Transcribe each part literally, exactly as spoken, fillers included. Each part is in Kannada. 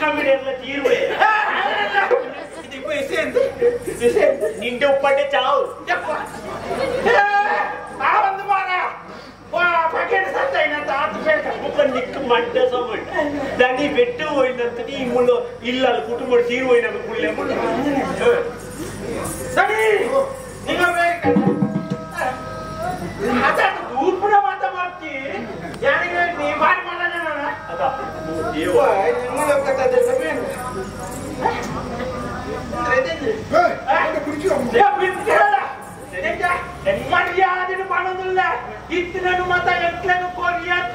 കമ്മിടെല്ലാം തീരുവേ നിന്റെ ഉപ്പാന്റെ ചാവും దాన్ని పెట్టు పోయినంత ఈ ముళ్ళు ఇల్లాలు కుటుంబం తీరుపోయినాక పుల్లే ముళ్ళు తూర్పున మాట మార్చి నీ వారి మర్యాదను పనుందిలే ఇతను మత ఎట్లను కొరియన్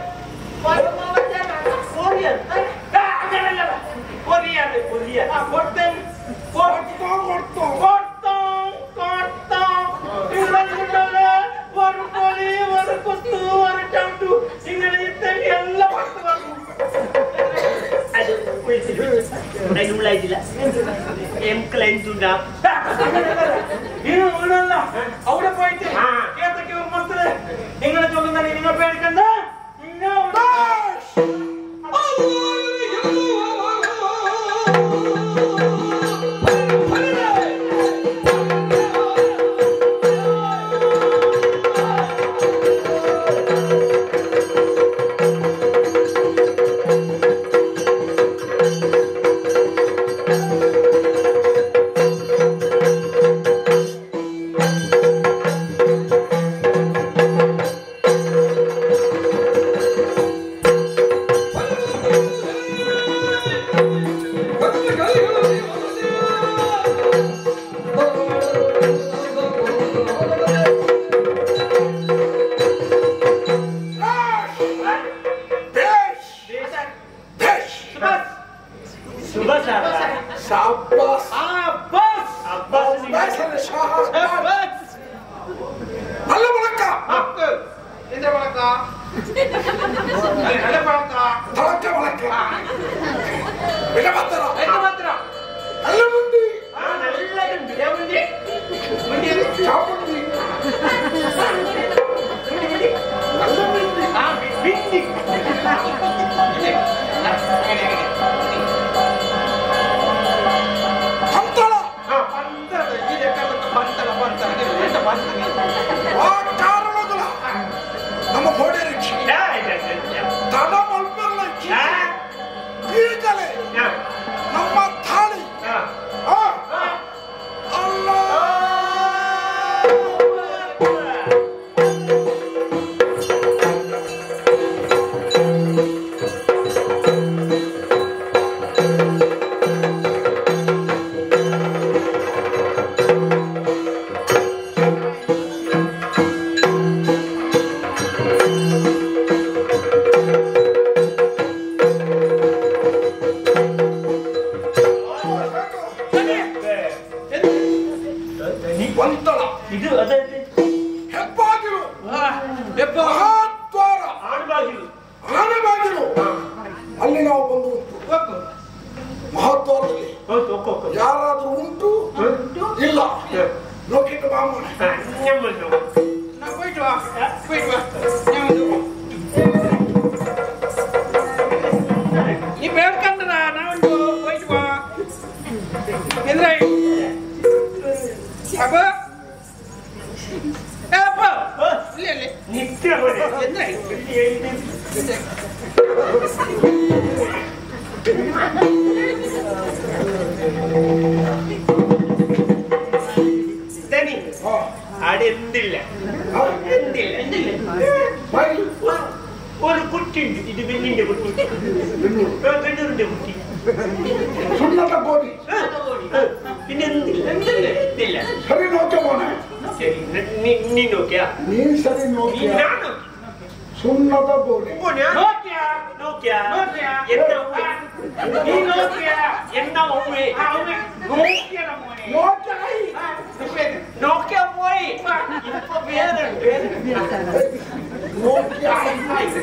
కొరియన్ కొరియన్ కొరియన్ కొట్టం కొట్టం కొట్టం కొట్టం కొట్టం ఇళ్ళుండలే వరు కోలి వరు కుత్తు వరు చౌటు ఇంగ ఇత్తలి ಎಲ್ಲ ವಸ್ತುಗಳು ಅದು ಕುಳಿತಿರು ನಾನು ಉಳ್ಳಾಯಿಲ್ಲ ಎಂ ಕ್ಲೈಂಟ್ ಉಂಟಾ ನೀನು ಉಳ್ಳಲ್ಲ അവിടെ പോയിട്ട് ഏതൊക്കെ മക്കളെ നിങ്ങളെ ചൊല്ലുന്ന നിങ്ങൾ പേടിക്കണ്ട ഒരു കുട്ടി ഇത് വെള്ളിന്റെ കുട്ടി കണ്ണൂരിന്റെ കുട്ടി പിന്നെ എന്തില്ല സരി നോക്കിയ മോനെ നീ നോക്കിയാ നീ സരി നോക്കിയ സുന്നത പോലെ നോക്കിയാ നോക്കിയാ എന്നാ നീ നോക്കിയാ എന്നാ ഉമ്മേ നോക്കിയാ മോനെ നോക്കിയായി നോക്കിയാ പോയി ഇപ്പൊ വേറെ നോക്കിയായി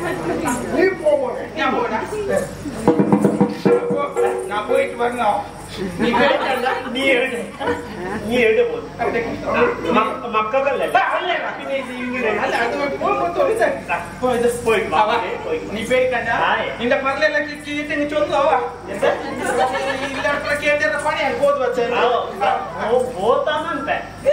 നീ പോ മോനെ ഞാൻ പോടാ ഞാൻ പോയിട്ട് വന്നോ ನೀ ಎರಡು ನೀ ಎರಡಬಹುದು ಮಕ್ಕಳಲ್ಲ ನೀ ಬೇಕಂಡ ನಿಂದ ಮೊದಲೆಲ್ಲ ಕಿಟ್ಟಿ ಚೊಂದು ಅವ ಇಲ್ಲ ಕೇಳಿದ್ರೆ ಪಣಿ ಆಗ್ಬೋದು ಹೋತಾನಂತ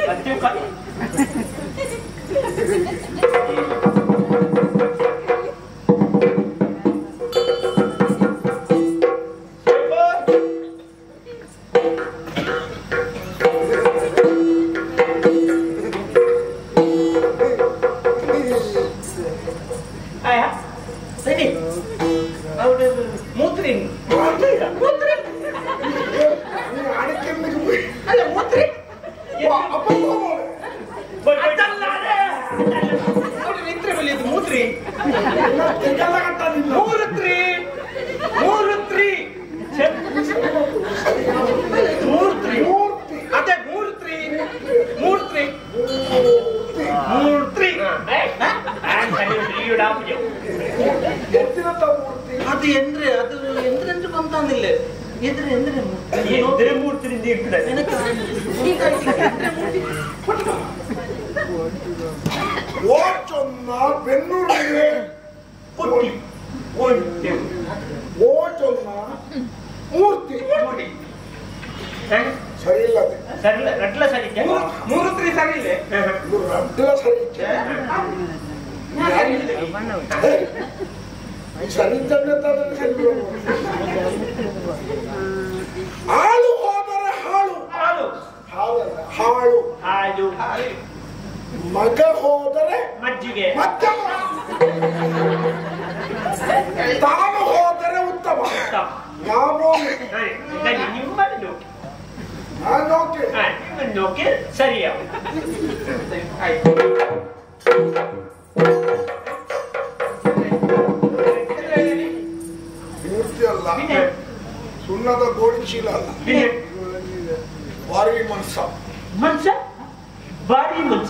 ಅದು ಎಂದ್ರೆ ಅದು ಎಂದ್ರೆಂದ್ರೆ ಬಂತಾನಿಲ್ಲ ಎದ್ರೆ ಎಂದ್ರೆ ಮೂರ್ತಿ ಓಚೊನ್ನ ಬೆನ್ನೂರಿಗೆ ಪುಟ್ಟಿ ಓಚೊನ್ನ ಮೂರ್ತಿ ಸರಿ ಇಲ್ಲ ಸರಿ ಇಲ್ಲ ರಟ್ಲ ಸರಿ ಮೂರುತ್ರಿ ಸರಿ ಇಲ್ಲ ರಟ್ಲ ಸರಿ ಸರಿ ಹಾಳು ಹೋದರೆ ಹಾಳು ಹಾಲು ಹಾಳು ಹಾಲು ಮಗ ಹೋದರೆ ಮಜ್ಜಿಗೆ ಮಧ್ಯಮ ತಾನು ಹೋದರೆ ಉತ್ತಮ ನಾನು ನಿಮ್ಮನ್ನು ನಾನೋಕೆ ನಿಮ್ಮನ್ನೋಕೆ ಸರಿಯ ಮೂರ್ತಿ ಅಲ್ಲ ಸುಣ್ಣದ ಗೋಡಿ ಚೀಲ ಅಲ್ಲ ಭಾರಿ ಮನ್ಸ ಮನ್ಸ ಭಾರಿ ಮನ್ಸ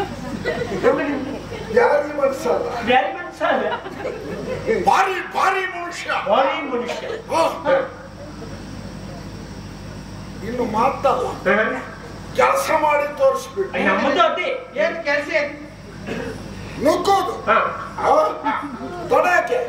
ಯಾರಿ ಮನ್ಸ ಅಲ್ಲ ಯಾರಿ ಮನ್ಸ ಅಲ್ಲ ಭಾರಿ ಭಾರಿ ಮನುಷ್ಯ ಭಾರಿ ಮನುಷ್ಯ ಇನ್ನು ಮಾತಲ್ಲ ಕೆಲಸ ಮಾಡಿ ತೋರಿಸ್ಬಿಟ್ಟು ನಮ್ಮದು ಅದೇ ಏನ್ ಕೆಲಸ ನುಗ್ಗೋದು ತೊಡಕ್ಕೆ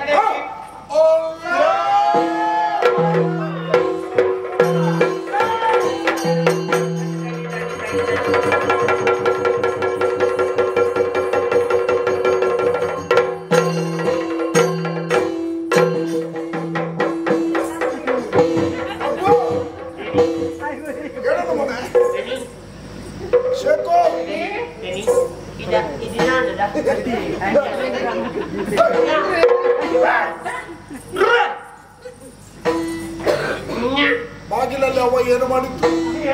ಬಾಗಿಲಲ್ಲಿ ಅವ ಏನು ಮಾಡಿತ್ತು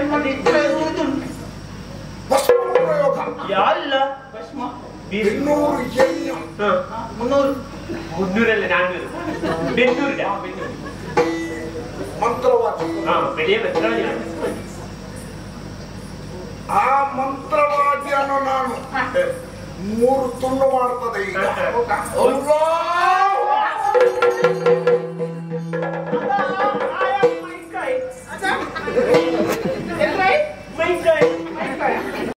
ಪ್ರಯೋಗ ಯಾಲ್ಲ ಬೆನ್ನೂರು ಎಣ್ಣೆ ಮುನ್ನೂರು ಮುನ್ನೂರಲ್ಲ ನಾನ್ನೂರು ಬೆನ್ನೂರು ಮಂತ್ರವಾದ ಬೆಳೆಯ ಮಂತ್ರವಾದಿ ಆ ಮಂತ್ರವಾದಿಯನ್ನು ನಾನು ಮೂರು ತುಂಡು ಮಾಡ್ತದೆ ಈಗ ಮೈಕಾಯಿ